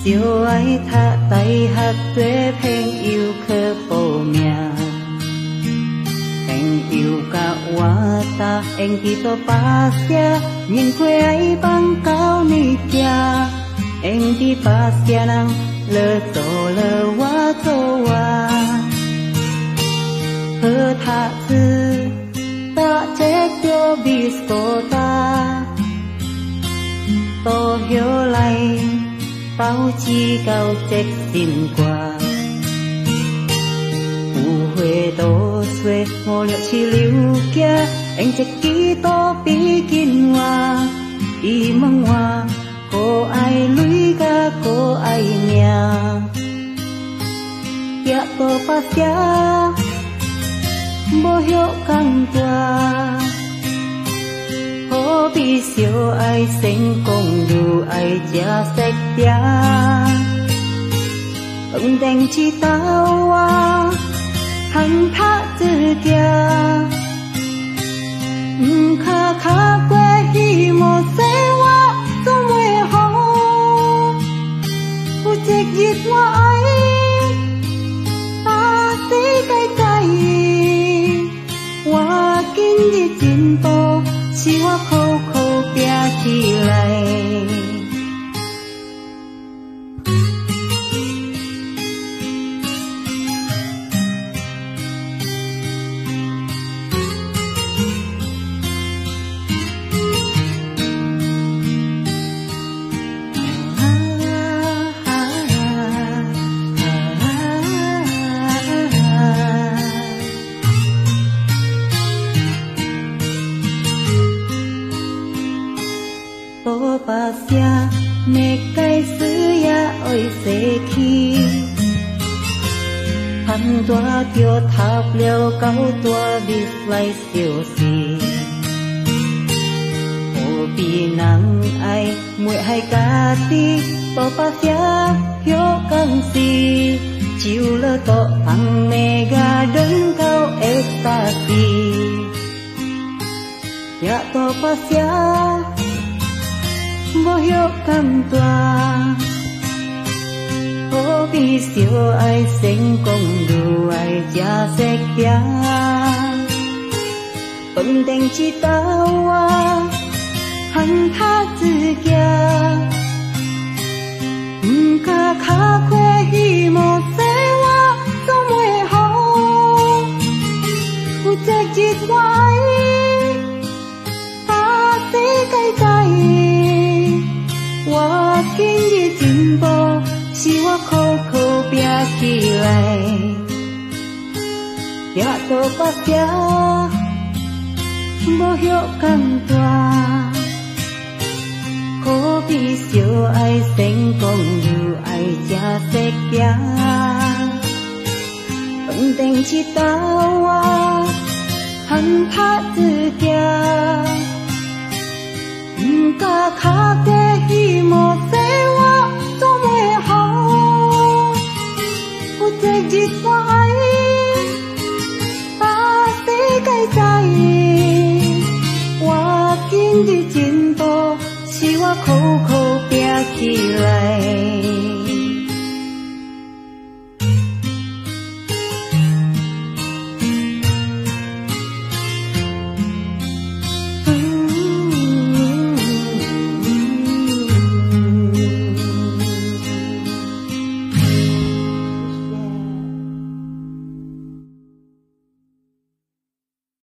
小爱读大学做朋友去报名，朋友甲我答应去做巴士，人过爱放到你家，应去巴士人了做了我做啊，好读书打这条比索达，多后来。保持到这心肝，有花多岁，我了起流家，用一支刀比紧我，伊问我，可爱泪甲可爱命，也无把声，无许讲大。可比小爱成功如爱吃食饼，饭店去到我，通拍子行，卡卡过希望生活总会好，有一日我爱把世界在意，我今日进步。是我苦苦拼起来。多把声，每改事也会逝去。含大着读了到大蜜来消失。何必人爱袂害家己？多把声许讲是，就了多放那个人到会杀死。也多把声。无许感大，何必小爱成功如爱吃食饼，饭店一道我含他自行，不敢卡过希望生活总会好，有一日我爱把世界在意。我今日进步，是我苦苦拼起来，也多把声，无许感大，可比小爱成功如爱吃食饼，饭店一道我含拍子行。不敢卡过希望生活总会好，有一日我爱把世界在意，我今日进步是我苦苦拼起来。